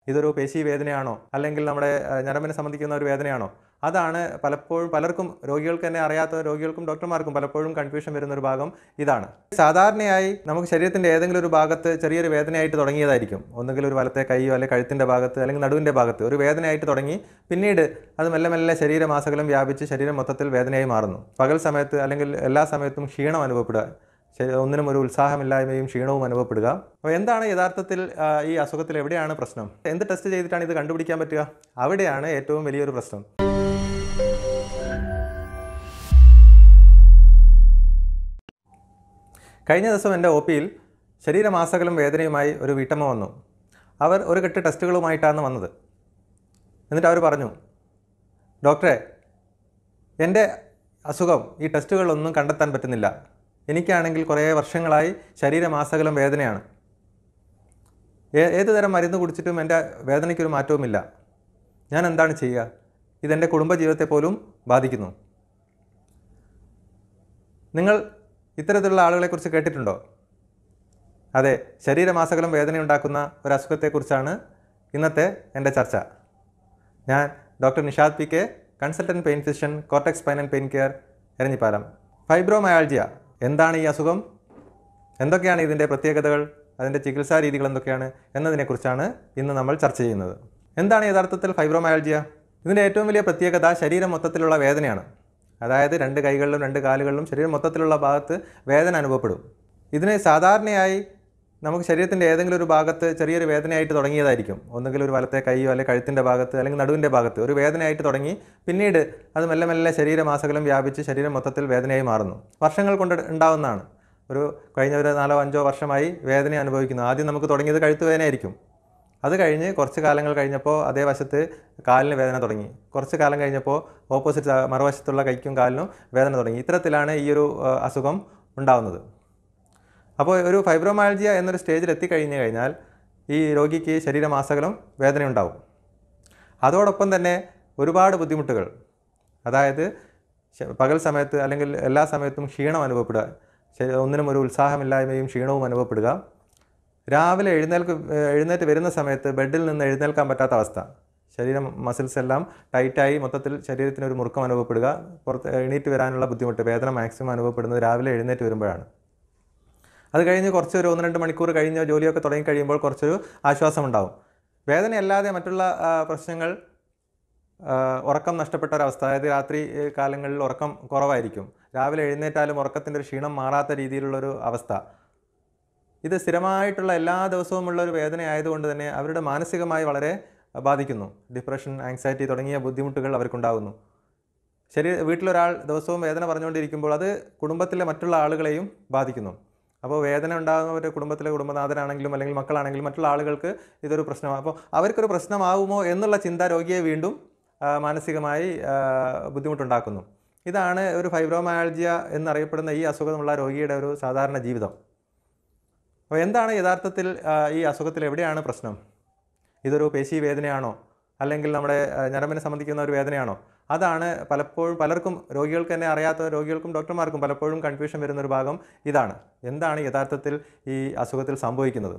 ഇതൊരു പേശി വേദനയാണോ അല്ലെങ്കിൽ നമ്മുടെ ഞരമ്പിനെ സംബന്ധിക്കുന്ന ഒരു വേദനയാണോ? അതാണ് പലപ്പോഴും പലർക്കും രോഗികൾക്ക് തന്നെ അറിയാത്ത രോഗികൾക്കും ഡോക്ടർമാർക്കും പലപ്പോഴും കൺഫ്യൂഷൻ വരുന്ന ഒരു ഭാഗം ഇതാണ്. സാധാരണയായി നമുക്ക് ശരീരത്തിൻ്റെ ഏതെങ്കിലും ഒരു ഭാഗത്ത് ചെറിയൊരു വേദനയായിട്ട് തുടങ്ങിയതായിരിക്കും. ഒന്നുകിൽ ഒരു വലത്തെ കൈയോ അല്ലെങ്കിൽ കഴുത്തിൻ്റെ ഭാഗത്ത് അല്ലെങ്കിൽ നടുവിൻ്റെ ഭാഗത്ത് ഒരു വേദനയായിട്ട് തുടങ്ങി പിന്നീട് അത് മെല്ലെ മെല്ലെ ശരീരമാസകലം വ്യാപിച്ച് ശരീരം മൊത്തത്തിൽ വേദനയായി മാറുന്നു. പകൽ സമയത്ത് അല്ലെങ്കിൽ എല്ലാ സമയത്തും ക്ഷീണം അനുഭവപ്പെടുക, ഒന്നിനും ഒരു ഉത്സാഹമില്ലായ്മയും ക്ഷീണവും അനുഭവപ്പെടുക. അപ്പോൾ എന്താണ് യഥാർത്ഥത്തിൽ ഈ അസുഖത്തിൽ എവിടെയാണ് പ്രശ്നം? എന്ത് ടെസ്റ്റ് ചെയ്തിട്ടാണ് ഇത് കണ്ടുപിടിക്കാൻ പറ്റുക? അവിടെയാണ് ഏറ്റവും വലിയൊരു പ്രശ്നം. കഴിഞ്ഞ ദിവസം എൻ്റെ OPയിൽ ശരീരമാസകലം വേദനയുമായി ഒരു വീട്ടമ്മ വന്നു. അവർ ഒരു കെട്ട് ടെസ്റ്റുകളുമായിട്ടാണ് വന്നത്. എന്നിട്ട് അവർ പറഞ്ഞു, ഡോക്ടറെ, എൻ്റെ അസുഖം ഈ ടെസ്റ്റുകളിലൊന്നും കണ്ടെത്താൻ പറ്റുന്നില്ല. എനിക്കാണെങ്കിൽ കുറേ വർഷങ്ങളായി ശരീരമാസകലം വേദനയാണ്. ഏത് തരം മരുന്ന് കുടിച്ചിട്ടും എൻ്റെ വേദനയ്ക്കൊരു മാറ്റവുമില്ല. ഞാൻ എന്താണ് ചെയ്യുക? ഇതെൻ്റെ കുടുംബജീവിതത്തെ പോലും ബാധിക്കുന്നു. നിങ്ങൾ ഇത്തരത്തിലുള്ള ആളുകളെക്കുറിച്ച് കേട്ടിട്ടുണ്ടോ? അതെ, ശരീരമാസകലം വേദനയുണ്ടാക്കുന്ന ഒരു അസുഖത്തെക്കുറിച്ചാണ് ഇന്നത്തെ എൻ്റെ ചർച്ച. ഞാൻ doctor Nishad PK, consultant pain physician, cortex spine and pain care, Eranhipalam. Fibromyalgia എന്താണ് ഈ അസുഖം? എന്തൊക്കെയാണ് ഇതിൻ്റെ പ്രത്യേകതകൾ? അതിൻ്റെ ചികിത്സാ രീതികൾ എന്തൊക്കെയാണ് എന്നതിനെക്കുറിച്ചാണ് ഇന്ന് നമ്മൾ ചർച്ച ചെയ്യുന്നത്. എന്താണ് യഥാർത്ഥത്തിൽ ഫൈബ്രോമയാൾജിയ? ഇതിൻ്റെ ഏറ്റവും വലിയ പ്രത്യേകത ശരീരം മൊത്തത്തിലുള്ള വേദനയാണ്. അതായത് 2 കൈകളിലും 2 കാലുകളിലും ശരീരം മൊത്തത്തിലുള്ള ഭാഗത്ത് വേദന അനുഭവപ്പെടും. ഇതിന് സാധാരണയായി നമുക്ക് ശരീരത്തിൻ്റെ ഏതെങ്കിലും ഒരു ഭാഗത്ത് ചെറിയൊരു വേദനയായിട്ട് തുടങ്ങിയതായിരിക്കും. ഒന്നുകിൽ ഒരു വലത്തെ കൈയോ അല്ലെങ്കിൽ കഴുത്തിൻ്റെ ഭാഗത്ത് അല്ലെങ്കിൽ നടുവിൻ്റെ ഭാഗത്ത് ഒരു വേദനയായിട്ട് തുടങ്ങി പിന്നീട് അത് മെല്ലെ മെല്ലെ ശരീരമാസകലം വ്യാപിച്ച് ശരീരം മൊത്തത്തിൽ വേദനയായി മാറുന്നു. വർഷങ്ങൾ കൊണ്ട് ഉണ്ടാവുന്നതാണ്. കഴിഞ്ഞ ഒരു 4-5 വർഷമായി വേദന അനുഭവിക്കുന്നു. ആദ്യം നമുക്ക് തുടങ്ങിയത് കഴുത്ത് വേദനയായിരിക്കും. അത് കഴിഞ്ഞ് കുറച്ച് കാലങ്ങൾ കഴിഞ്ഞപ്പോൾ അതേ വശത്ത് കാലിന് വേദന തുടങ്ങി. കുറച്ച് കാലം കഴിഞ്ഞപ്പോൾ ഓപ്പോസിറ്റ് മറുവശത്തുള്ള കൈക്കും കാലിനും വേദന തുടങ്ങി. ഇത്തരത്തിലാണ് ഈ ഒരു അസുഖം ഉണ്ടാകുന്നത്. അപ്പോൾ ഒരു ഫൈബ്രോമയാൾജിയ എന്നൊരു സ്റ്റേജിൽ എത്തിക്കഴിഞ്ഞു കഴിഞ്ഞാൽ ഈ രോഗിക്ക് ശരീരമാസകലം വേദനയുണ്ടാവും. അതോടൊപ്പം തന്നെ ഒരുപാട് ബുദ്ധിമുട്ടുകൾ, അതായത് പകൽ സമയത്ത് അല്ലെങ്കിൽ എല്ലാ സമയത്തും ക്ഷീണം അനുഭവപ്പെടുക, ഒന്നിനും ഒരു ഉത്സാഹമില്ലായ്മയും ക്ഷീണവും അനുഭവപ്പെടുക. രാവിലെ എഴുന്നേറ്റ് വരുന്ന സമയത്ത് ബെഡിൽ നിന്ന് എഴുന്നേൽക്കാൻ പറ്റാത്ത അവസ്ഥ, ശരീരം മസിൽസ് എല്ലാം ടൈറ്റായി മൊത്തത്തിൽ ശരീരത്തിനൊരു മുറുക്കം അനുഭവപ്പെടുക, എണീറ്റ് വരാനുള്ള ബുദ്ധിമുട്ട്, വേദന മാക്സിമം അനുഭവപ്പെടുന്നത് രാവിലെ എഴുന്നേറ്റ് വരുമ്പോഴാണ്. അത് കഴിഞ്ഞ് കുറച്ചൊരു 1-2 മണിക്കൂർ കഴിഞ്ഞ് ജോലിയൊക്കെ തുടങ്ങിക്കഴിയുമ്പോൾ കുറച്ചൊരു ആശ്വാസം ഉണ്ടാവും. വേദനയല്ലാതെ മറ്റുള്ള പ്രശ്നങ്ങൾ, ഉറക്കം നഷ്ടപ്പെട്ട ഒരവസ്ഥ, അതായത് രാത്രി കാലങ്ങളിൽ ഉറക്കം കുറവായിരിക്കും, രാവിലെ എഴുന്നേറ്റാലും ഉറക്കത്തിൻ്റെ ഒരു ക്ഷീണം മാറാത്ത രീതിയിലുള്ളൊരു അവസ്ഥ. ഇത് സ്ഥിരമായിട്ടുള്ള എല്ലാ ദിവസവുമുള്ള ഒരു വേദന ആയതുകൊണ്ട് തന്നെ അവരുടെ മാനസികമായി വളരെ ബാധിക്കുന്നു. ഡിപ്രഷൻ, ആങ്സൈറ്റി തുടങ്ങിയ ബുദ്ധിമുട്ടുകൾ അവർക്കുണ്ടാകുന്നു. വീട്ടിലൊരാൾ ദിവസവും വേദന പറഞ്ഞുകൊണ്ടിരിക്കുമ്പോൾ അത് കുടുംബത്തിലെ മറ്റുള്ള ആളുകളെയും ബാധിക്കുന്നു. അപ്പോൾ വേദന ഉണ്ടാകുന്നവരുടെ കുടുംബത്തിലെ കുടുംബനാഥനാണെങ്കിലും അല്ലെങ്കിൽ മക്കളാണെങ്കിലും മറ്റുള്ള ആളുകൾക്ക് ഇതൊരു പ്രശ്നമാണ്. അപ്പോൾ അവർക്കൊരു പ്രശ്നമാകുമോ എന്നുള്ള ചിന്ത രോഗിയെ വീണ്ടും മാനസികമായി ബുദ്ധിമുട്ടുണ്ടാക്കുന്നു. ഇതാണ് ഒരു ഫൈബ്രോമയാൾജിയ എന്നറിയപ്പെടുന്ന ഈ അസുഖമുള്ള രോഗിയുടെ ഒരു സാധാരണ ജീവിതം. അപ്പോൾ എന്താണ് യഥാർത്ഥത്തിൽ ഈ അസുഖത്തിൽ എവിടെയാണ് പ്രശ്നം? ഇതൊരു പേശി വേദനയാണോ അല്ലെങ്കിൽ നമ്മുടെ ഞരമ്പിനെ സംബന്ധിക്കുന്ന ഒരു വേദനയാണോ? അതാണ് പലപ്പോഴും പലർക്കും രോഗികൾക്ക് തന്നെ അറിയാത്ത രോഗികൾക്കും ഡോക്ടർമാർക്കും പലപ്പോഴും കൺഫ്യൂഷൻ വരുന്ന ഒരു ഭാഗം ഇതാണ്. എന്താണ് യഥാർത്ഥത്തിൽ ഈ അസുഖത്തിൽ സംഭവിക്കുന്നത്?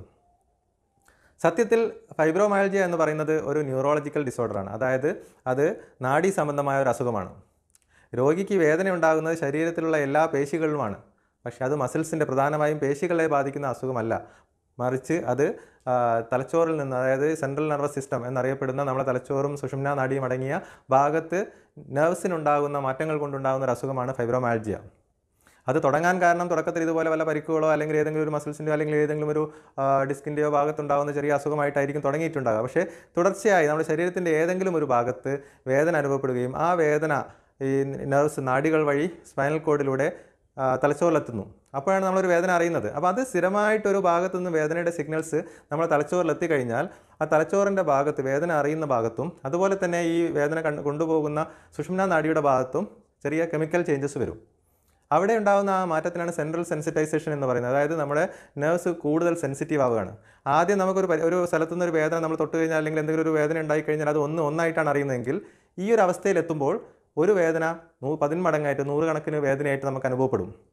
സത്യത്തിൽ ഫൈബ്രോമയാൾജിയ എന്ന് പറയുന്നത് ഒരു ന്യൂറോളജിക്കൽ ഡിസോർഡറാണ്. അതായത് അത് നാഡീ സംബന്ധമായ ഒരു അസുഖമാണ്. രോഗിക്ക് വേദന ഉണ്ടാകുന്നത് ശരീരത്തിലുള്ള എല്ലാ പേശികളിലുമാണ്. പക്ഷേ അത് മസിൽസിൻ്റെ, പ്രധാനമായും പേശികളെ ബാധിക്കുന്ന അസുഖമല്ല. മറിച്ച് അത് തലച്ചോറിൽ നിന്ന്, അതായത് സെൻട്രൽ നെർവസ് സിസ്റ്റം എന്നറിയപ്പെടുന്ന നമ്മുടെ തലച്ചോറും സുഷുമ്നാ നാഡിയും അടങ്ങിയ ഭാഗത്ത് നെർവ്സിനുണ്ടാകുന്ന മാറ്റങ്ങൾ കൊണ്ടുണ്ടാകുന്ന ഒരു അസുഖമാണ് ഫൈബ്രോമയാൾജിയ. അത് തുടങ്ങാൻ കാരണം തുടക്കത്തിൽ ഇതുപോലെ വല്ല പരിക്കുകളോ അല്ലെങ്കിൽ ഏതെങ്കിലും ഒരു മസിൽസിൻ്റെയോ അല്ലെങ്കിൽ ഏതെങ്കിലും ഒരു ഡിസ്കിൻ്റെയോ ഭാഗത്തുണ്ടാകുന്ന ചെറിയ അസുഖമായിട്ടായിരിക്കും തുടങ്ങിയിട്ടുണ്ടാകുക. പക്ഷേ തുടർച്ചയായി നമ്മുടെ ശരീരത്തിൻ്റെ ഏതെങ്കിലും ഒരു ഭാഗത്ത് വേദന അനുഭവപ്പെടുകയും ആ വേദന ഈ നെർവ്സ്, നാഡികൾ വഴി സ്പൈനൽ കോഡിലൂടെ തലച്ചോറിലെത്തുന്നു. അപ്പോഴാണ് നമ്മളൊരു വേദന അറിയുന്നത്. അപ്പോൾ അത് സ്ഥിരമായിട്ടൊരു ഭാഗത്തുനിന്ന് വേദനയുടെ സിഗ്നൽസ് നമ്മൾ തലച്ചോറിലെത്തിക്കഴിഞ്ഞാൽ ആ തലച്ചോറിൻ്റെ ഭാഗത്ത്, വേദന അറിയുന്ന ഭാഗത്തും അതുപോലെ തന്നെ ഈ വേദന കൊണ്ടുപോകുന്ന സുഷുമ്നാ നാഡിയുടെ ഭാഗത്തും ചെറിയ കെമിക്കൽ ചേഞ്ചസ് വരും. അവിടെ ഉണ്ടാകുന്ന ആ മാറ്റത്തിനാണ് സെൻട്രൽ സെൻസിറ്റൈസേഷൻ എന്ന് പറയുന്നത്. അതായത് നമ്മുടെ നെർവ്സ് കൂടുതൽ സെൻസിറ്റീവ് ആവുകയാണ്. ആദ്യം നമുക്കൊരു സ്ഥലത്തുനിന്ന് ഒരു വേദന നമ്മൾ തൊട്ട് കഴിഞ്ഞാൽ അല്ലെങ്കിൽ എന്തെങ്കിലും ഒരു വേദന ഉണ്ടായിക്കഴിഞ്ഞാൽ അത് ഒന്നായിട്ടാണ് അറിയുന്നതെങ്കിൽ ഈ ഒരു അവസ്ഥയിലെത്തുമ്പോൾ ഒരു വേദന 10 മടങ്ങായിട്ട് 100 കണക്കിന് വേദനയായിട്ട് നമുക്ക് അനുഭവപ്പെടും.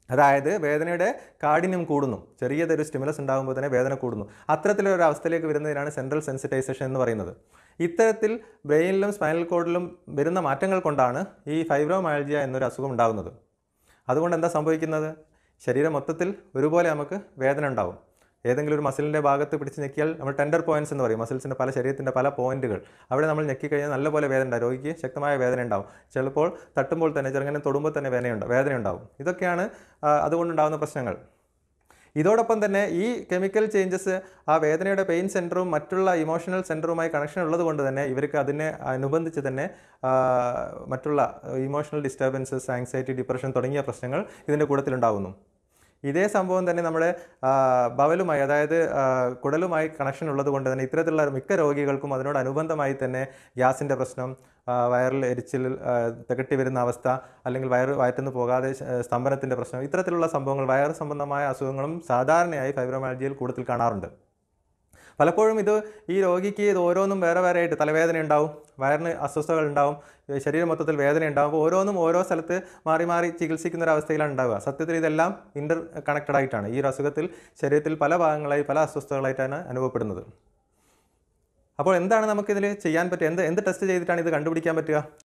അതായത് വേദനയുടെ കാഠിന്യം കൂടുന്നു. ചെറിയതൊരു സ്റ്റിമുലസ് ഉണ്ടാകുമ്പോൾ തന്നെ വേദന കൂടുന്നു. അത്തരത്തിലൊരു അവസ്ഥയിലേക്ക് വരുന്നതിനാണ് സെൻട്രൽ സെൻസിറ്റൈസേഷൻ എന്ന് പറയുന്നത്. ഇത്തരത്തിൽ ബ്രെയിനിലും സ്പൈനൽ കോഡിലും വരുന്ന മാറ്റങ്ങൾ കൊണ്ടാണ് ഈ ഫൈബ്രോമയാൽജിയ എന്നൊരു അസുഖം ഉണ്ടാകുന്നത്. അതുകൊണ്ട് എന്താ സംഭവിക്കുന്നത്? ശരീരം മൊത്തത്തിൽ ഒരുപോലെ നമുക്ക് വേദന ഉണ്ടാവും. ഏതെങ്കിലും ഒരു മസിലിൻ്റെ ഭാഗത്ത് പിടിച്ച് ഞെക്കിയാൽ നമ്മൾ ടെൻഡർ പോയിൻറ്റ്സ് എന്ന് പറയും. മസിൽസിൻ്റെ ശരീരത്തിൻ്റെ പല പോയിൻറ്റുകൾ, അവിടെ നമ്മൾ ഞെക്കിക്കഴിഞ്ഞാൽ നല്ലപോലെ വേദന ഉണ്ടാവും. രോഗിക്ക് ശക്തമായ വേദന ഉണ്ടാവും. ചിലപ്പോൾ തട്ടുമ്പോൾ തന്നെ, ചെറുങ്ങനെ തൊടുമ്പോൾ തന്നെ വേദന ഉണ്ടാവും. ഇതൊക്കെയാണ് അതുകൊണ്ടുണ്ടാകുന്ന പ്രശ്നങ്ങൾ. ഇതോടൊപ്പം തന്നെ ഈ കെമിക്കൽ ചേഞ്ചസ് ആ വേദനയുടെ പെയിൻ സെൻറ്ററും മറ്റുള്ള ഇമോഷണൽ സെൻറ്ററുമായി കണക്ഷൻ ഉള്ളത് കൊണ്ട് തന്നെ ഇവർക്ക് അതിനെ അനുബന്ധിച്ച് തന്നെ മറ്റുള്ള ഇമോഷണൽ ഡിസ്റ്റർബൻസസ്, ആങ്സൈറ്റി, ഡിപ്രഷൻ തുടങ്ങിയ പ്രശ്നങ്ങൾ ഇതിൻ്റെ കൂട്ടത്തിലുണ്ടാകുന്നു. ഇതേ സംഭവം തന്നെ നമ്മുടെ ബവലുമായി, അതായത് കുടലുമായി കണക്ഷൻ ഉള്ളത് കൊണ്ട് തന്നെ ഇത്തരത്തിലുള്ള മിക്ക രോഗികൾക്കും അതിനോടനുബന്ധമായി തന്നെ ഗ്യാസിൻ്റെ പ്രശ്നം, വയറിൽ എരിച്ചിൽ, തികട്ടി വരുന്ന അവസ്ഥ, അല്ലെങ്കിൽ വയറ്റുനിന്ന് പോകാതെ സ്തംഭനത്തിൻ്റെ പ്രശ്നം, ഇത്തരത്തിലുള്ള സംഭവങ്ങൾ, വയറ് സംബന്ധമായ അസുഖങ്ങളും സാധാരണയായി ഫൈബ്രോമയാൽജിയയിൽ കൂടുതൽ കാണാറുണ്ട്. പലപ്പോഴും ഈ രോഗിക്ക് ഇത് ഓരോന്നും വേറെ ആയിട്ട് തലവേദന ഉണ്ടാവും, വയറിന് അസ്വസ്ഥതകൾ ഉണ്ടാവും, ശരീരം മൊത്തത്തിൽ വേദന ഉണ്ടാവും. അപ്പോൾ ഓരോന്നും ഓരോ സ്ഥലത്ത് മാറി മാറി ചികിത്സിക്കുന്ന ഒരു അവസ്ഥയിലാണ് ഉണ്ടാവുക. സത്യത്തിൽ ഇതെല്ലാം ഇൻ്റർ കണക്റ്റഡ് ആയിട്ടാണ്. ഈ ഒരു അസുഖത്തിൽ ശരീരത്തിൽ പല ഭാഗങ്ങളായി പല അസ്വസ്ഥതകളായിട്ടാണ് അനുഭവപ്പെടുന്നത്. അപ്പോൾ എന്താണ് നമുക്കിതിൽ ചെയ്യാൻ പറ്റുക? എന്ത് ടെസ്റ്റ് ചെയ്തിട്ടാണ് ഇത് കണ്ടുപിടിക്കാൻ പറ്റുക?